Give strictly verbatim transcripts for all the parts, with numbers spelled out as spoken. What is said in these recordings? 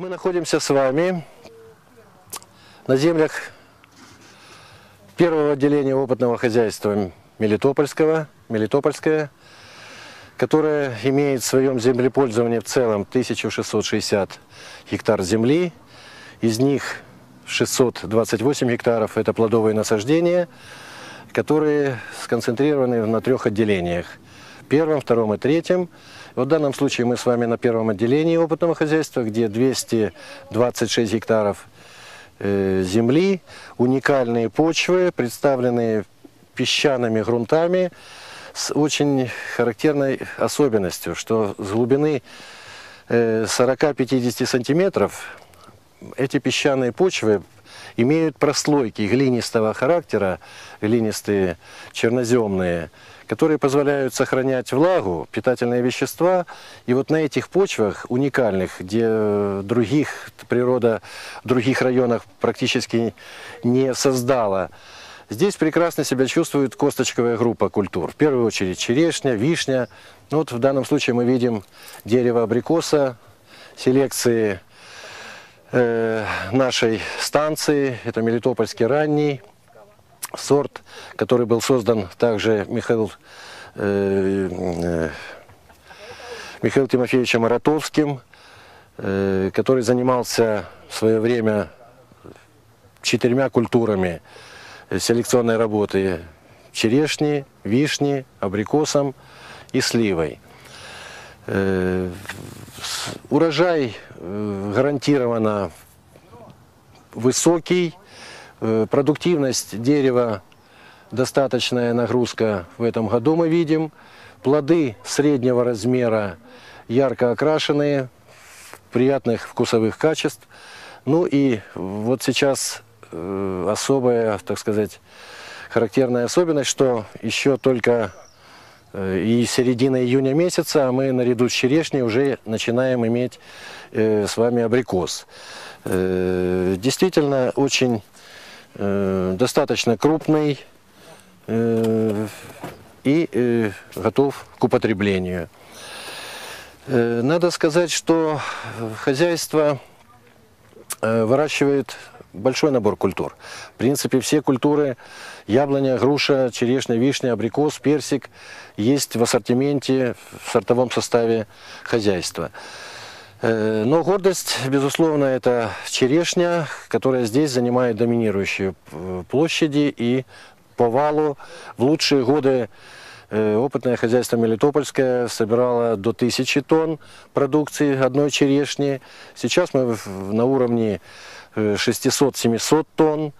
Мы находимся с вами на землях первого отделения опытного хозяйства Мелитопольского, Мелитопольское, которое имеет в своем землепользовании в целом тысячу шестьсот шестьдесят гектар земли. Из них шестьсот двадцать восемь гектаров – это плодовые насаждения, которые сконцентрированы на трех отделениях – первом, втором и третьем. В данном случае мы с вами на первом отделении опытного хозяйства, где двести двадцать шесть гектаров э, земли, уникальные почвы, представленные песчаными грунтами, с очень характерной особенностью, что с глубины э, сорока-пятидесяти сантиметров эти песчаные почвы имеют прослойки глинистого характера, глинистые, черноземные, которые позволяют сохранять влагу, питательные вещества. И вот на этих почвах уникальных, где других, природа в других районах практически не создала, здесь прекрасно себя чувствует косточковая группа культур. В первую очередь черешня, вишня. Ну, вот в данном случае мы видим дерево абрикоса, селекции э, нашей станции. Это Мелитопольский ранний сорт, который был создан также Михаил, э, э, Михаилом Тимофеевичем Аратовским, э, который занимался в свое время четырьмя культурами селекционной работы: черешни, вишни, абрикосом и сливой. Э, урожай э, гарантированно высокий. Продуктивность дерева, достаточная нагрузка в этом году мы видим. Плоды среднего размера, ярко окрашенные, приятных вкусовых качеств. Ну и вот сейчас э, особая, так сказать, характерная особенность, что еще только э, и середина июня месяца, а мы наряду с черешней уже начинаем иметь э, с вами абрикос. Э, действительно очень достаточно крупный э, и э, готов к употреблению. Э, надо сказать, что хозяйство э, выращивает большой набор культур. В принципе, все культуры – яблоня, груша, черешня, вишня, абрикос, персик – есть в ассортименте, в сортовом составе хозяйства. Но гордость, безусловно, это черешня, которая здесь занимает доминирующие площади, и по валу в лучшие годы опытное хозяйство Мелитопольское собирало до тысячи тонн продукции одной черешни. Сейчас мы на уровне шестисот-семисот тонн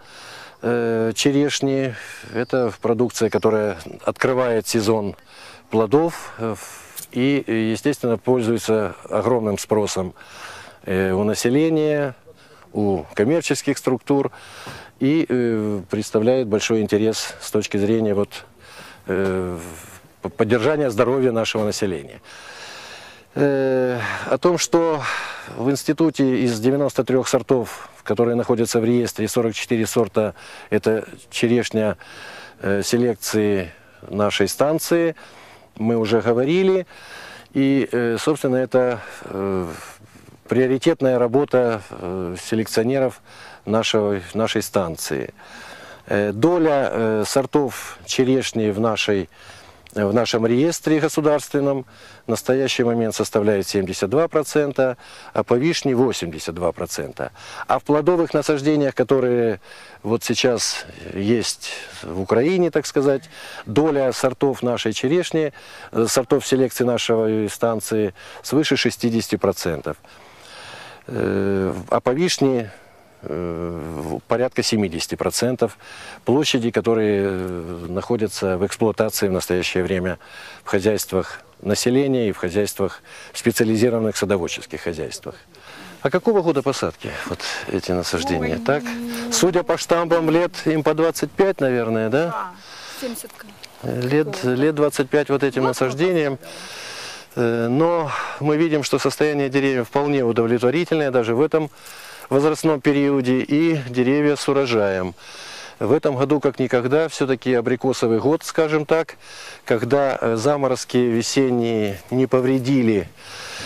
черешни. Это продукция, которая открывает сезон плодов и, естественно, пользуется огромным спросом у населения, у коммерческих структур и представляет большой интерес с точки зрения вот, поддержания здоровья нашего населения. О том, что в институте из девяноста трёх сортов, которые находятся в реестре, сорок четыре сорта – это черешня селекции нашей станции, мы уже говорили, и, собственно, это приоритетная работа селекционеров нашего, нашей станции. Доля сортов черешни в, нашей, в нашем реестре государственном в настоящий момент составляет семьдесят два процента, а по вишне восемьдесят два процента. А в плодовых насаждениях, которые вот сейчас есть в Украине, так сказать, доля сортов нашей черешни, сортов селекции нашей станции свыше шестидесяти процентов. А по вишне порядка семидесяти процентов площади, которые находятся в эксплуатации в настоящее время в хозяйствах населения и в хозяйствах, специализированных садоводческих хозяйствах. А какого года посадки вот эти насаждения? Так, судя по штампам, лет им по двадцать пять, наверное, да? семьдесят. Лет, лет двадцать пять вот этим насаждениям. Но мы видим, что состояние деревьев вполне удовлетворительное даже в этом возрастном периоде, и деревья с урожаем. В этом году, как никогда, все-таки абрикосовый год, скажем так, когда заморозки весенние не повредили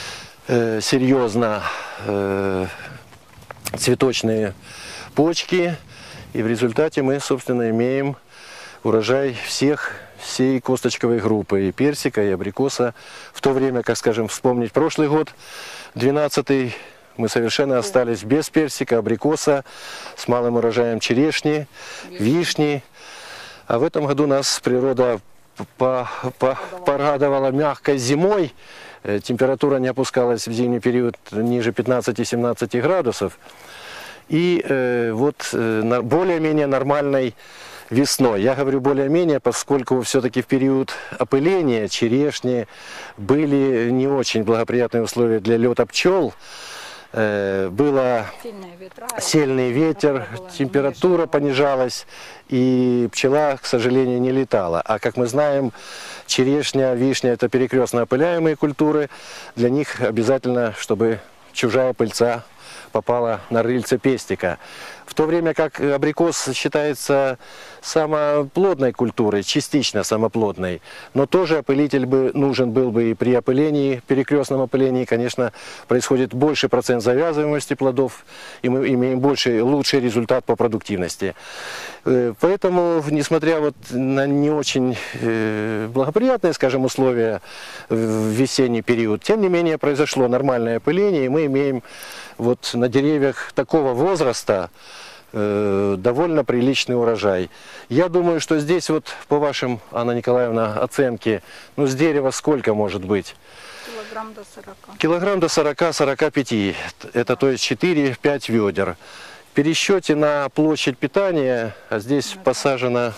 э, серьезно э, цветочные почки. И в результате мы, собственно, имеем урожай всех, всей косточковой группы, и персика, и абрикоса. В то время, как, скажем, вспомнить прошлый год, двенадцатый, мы совершенно остались без персика, абрикоса, с малым урожаем черешни, вишни. А в этом году нас природа по, по, порадовала мягкой зимой. Температура не опускалась в зимний период ниже пятнадцати-семнадцати градусов. И э, вот э, более-менее нормальной весной. Я говорю более-менее, поскольку все-таки в период опыления черешни были не очень благоприятные условия для лета пчел. Э, было ветра, сильный ветер, температура понижалась, и пчела, к сожалению, не летала. А как мы знаем, черешня, вишня – это перекрестно опыляемые культуры. Для них обязательно, чтобы чужая пыльца попала на рыльце пестика. В то время как абрикос считается самоплодной культурой, частично самоплодной, но тоже опылитель бы нужен был бы и при опылении, перекрестном опылении, конечно, происходит больше процент завязываемости плодов, и мы имеем больше, лучший результат по продуктивности. Поэтому, несмотря вот на не очень благоприятные, скажем, условия в весенний период, тем не менее произошло нормальное опыление, и мы имеем вот на деревьях такого возраста э, довольно приличный урожай. Я думаю, что здесь вот по вашим, Анна Николаевна, оценке, ну с дерева сколько может быть? Килограмм до сорока. Килограмм до сорока-сорока пяти. Это то есть четыре-пять ведер. В пересчете на площадь питания, а здесь ну, посажено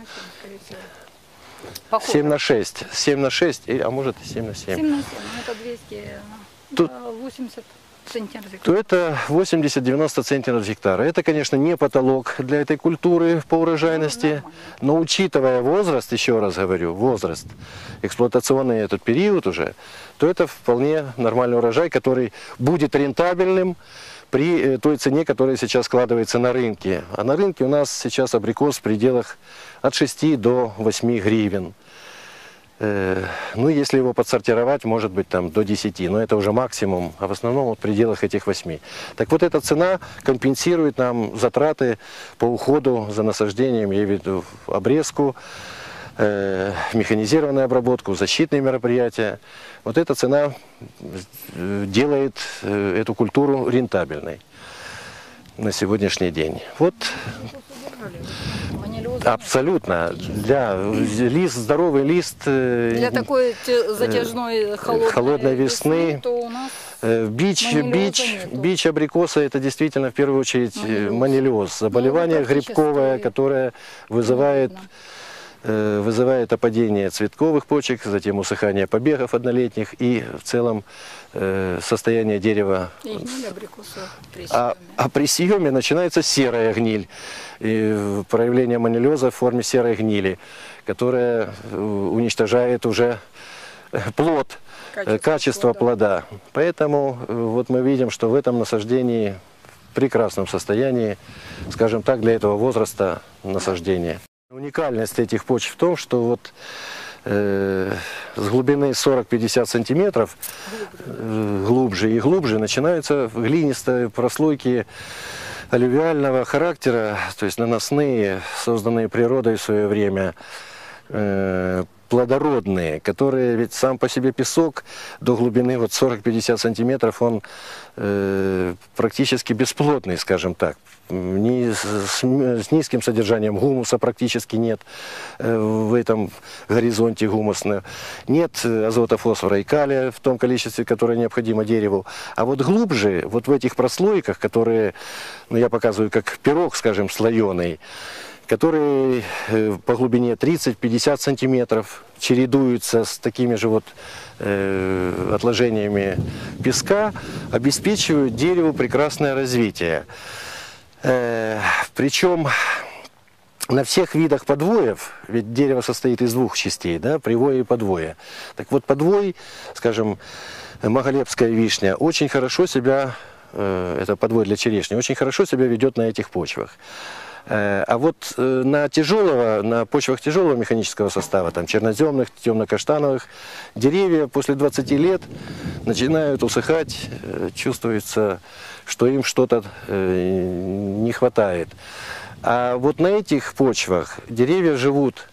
семь на шесть. семь на шесть, а может и семь на семь. семь на семь, это двести восемьдесят. То это восемьдесят-девяносто центнеров гектара. Это, конечно, не потолок для этой культуры по урожайности, но учитывая возраст, еще раз говорю, возраст, эксплуатационный этот период уже, то это вполне нормальный урожай, который будет рентабельным при той цене, которая сейчас складывается на рынке. А на рынке у нас сейчас абрикос в пределах от шести до восьми гривен. Ну, если его подсортировать, может быть, там до десяти, но это уже максимум, а в основном в пределах этих восьми. Так вот, эта цена компенсирует нам затраты по уходу за насаждением, я имею в виду обрезку, э, механизированную обработку, защитные мероприятия. Вот эта цена делает эту культуру рентабельной на сегодняшний день. Вот. Абсолютно. Для лист, здоровый лист. Для такой затяжной холодной, холодной весны. весны то у нас бич, бич, бич абрикоса — это действительно в первую очередь манилиоз. манилиоз. Заболевание ну, грибковое, которое вызывает, э, вызывает опадение цветковых почек, затем усыхание побегов однолетних и в целом э, состояние дерева. И гниль абрикоса при а, а при съеме начинается серая гниль. И проявление манилиоза в форме серой гнили, которая уничтожает уже плод, качество, качество плода. плода. Поэтому вот мы видим, что в этом насаждении в прекрасном состоянии, скажем так, для этого возраста насаждения. Уникальность этих почв в том, что вот э, с глубины сорок-пятьдесят сантиметров э, глубже и глубже начинаются глинистые прослойки аллювиального характера, то есть наносные, созданные природой в свое время, э, плодородные, которые, ведь сам по себе песок до глубины вот сорок-пятьдесят сантиметров, он э, практически бесплодный, скажем так. Ни с, с низким содержанием гумуса практически нет э, в этом горизонте гумусного. Нет азота, фосфора и калия в том количестве, которое необходимо дереву. А вот глубже, вот в этих прослойках, которые, ну, я показываю как пирог, скажем, слоеный, которые по глубине тридцать-пятьдесят сантиметров чередуются с такими же вот э, отложениями песка, обеспечивают дереву прекрасное развитие. Э, причем на всех видах подвоев, ведь дерево состоит из двух частей, да, привоя и подвоя. Так вот, подвой, скажем, моголепская вишня, очень хорошо себя, э, это подвой для черешни, очень хорошо себя ведет на этих почвах. А вот на тяжелого, на почвах тяжелого механического состава, там черноземных, темно-каштановых, деревья после двадцати лет начинают усыхать, чувствуется, что им что-то не хватает. А вот на этих почвах деревья живут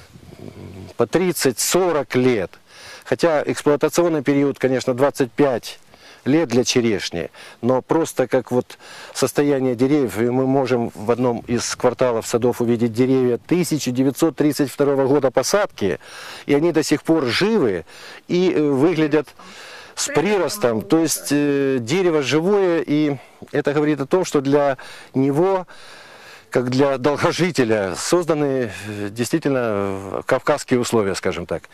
по тридцать-сорок лет. Хотя эксплуатационный период, конечно, двадцать пять лет для черешни, но просто как вот состояние деревьев, и мы можем в одном из кварталов садов увидеть деревья тысяча девятьсот тридцать второго года посадки, и они до сих пор живы и выглядят с приростом, то есть э, дерево живое, и это говорит о том, что для него, как для долгожителя, созданы действительно кавказские условия, скажем так.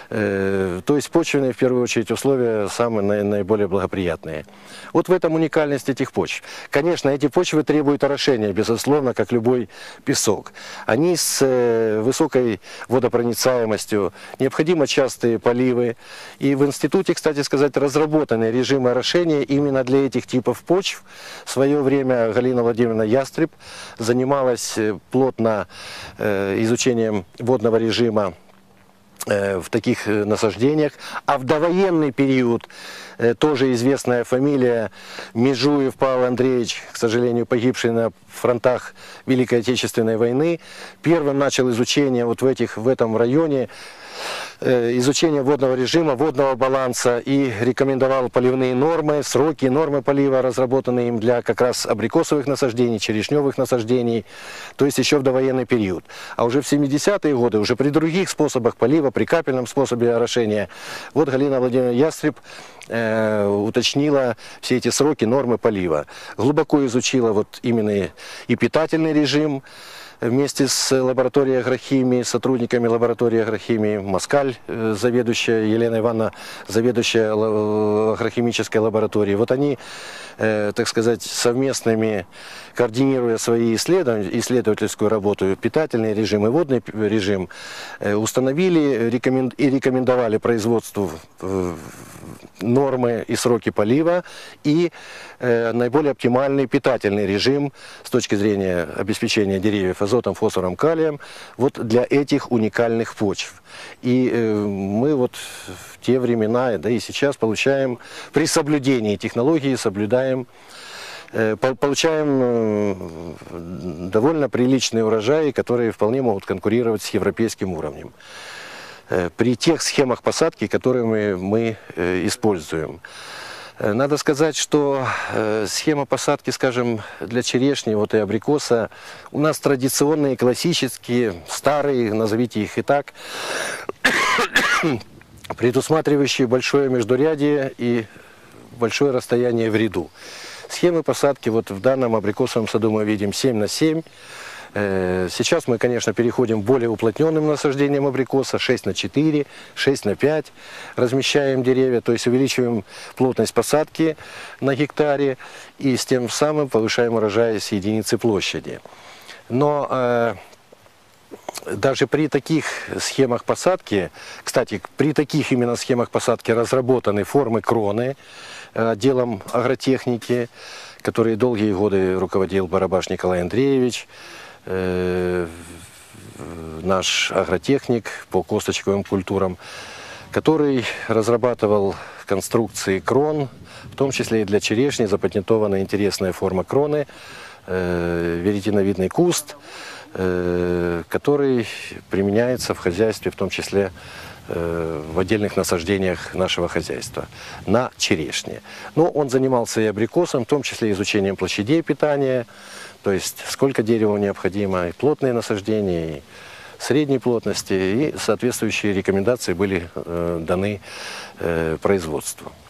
То есть почвенные, в первую очередь, условия самые наиболее благоприятные. Вот в этом уникальность этих почв. Конечно, эти почвы требуют орошения, безусловно, как любой песок. Они с высокой водопроницаемостью, необходимо частые поливы. И в институте, кстати сказать, разработаны режимы орошения именно для этих типов почв. В свое время Галина Владимировна Ястреб занималась плотно э, изучением водного режима э, в таких насаждениях. А в довоенный период э, тоже известная фамилия Межуев Павел Андреевич, к сожалению, погибший на фронтах Великой Отечественной войны, первым начал изучение вот в, этих, в этом районе, изучение водного режима, водного баланса, и рекомендовал поливные нормы, сроки, нормы полива, разработанные им для как раз абрикосовых насаждений, черешневых насаждений, то есть еще в довоенный период. А уже в семидесятые годы, уже при других способах полива, при капельном способе орошения, вот Галина Владимировна Ястреб э, уточнила все эти сроки, нормы полива. Глубоко изучила вот именно и питательный режим, вместе с лабораторией агрохимии, сотрудниками лаборатории агрохимии, Москаль, заведующая, Елена Ивановна, заведующая агрохимической лабораторией. Вот они, так сказать, совместными, координируя свои исследования, исследовательскую работу, питательный режим и водный режим, установили и рекомендовали производству нормы и сроки полива и наиболее оптимальный питательный режим с точки зрения обеспечения деревьев азотом, фосфором, калием вот для этих уникальных почв. И мы вот в те времена, да и сейчас получаем при соблюдении технологии, соблюдаем, получаем довольно приличные урожаи, которые вполне могут конкурировать с европейским уровнем. При тех схемах посадки, которые мы, мы используем. Надо сказать, что схема посадки, скажем, для черешни вот и абрикоса у нас традиционные, классические, старые, назовите их и так, предусматривающие большое междурядие и большое расстояние в ряду. Схемы посадки вот в данном абрикосовом саду мы видим семь на семь. Сейчас мы, конечно, переходим к более уплотненным насаждениям абрикоса, шесть на четыре, шесть на пять размещаем деревья, то есть увеличиваем плотность посадки на гектаре и с тем самым повышаем урожай с единицы площади. Но э, даже при таких схемах посадки, кстати, при таких именно схемах посадки разработаны формы кроны отделом агротехники, который долгие годы руководил Барабаш Николай Андреевич, наш агротехник по косточковым культурам, который разрабатывал конструкции крон, в том числе и для черешни запатентована интересная форма кроны, веретеновидный куст, который применяется в хозяйстве, в том числе в отдельных насаждениях нашего хозяйства на черешне. Но он занимался и абрикосом, в том числе изучением площадей питания, то есть сколько дереву необходимо, и плотные насаждения, и средней плотности, и соответствующие рекомендации были э, даны э, производству.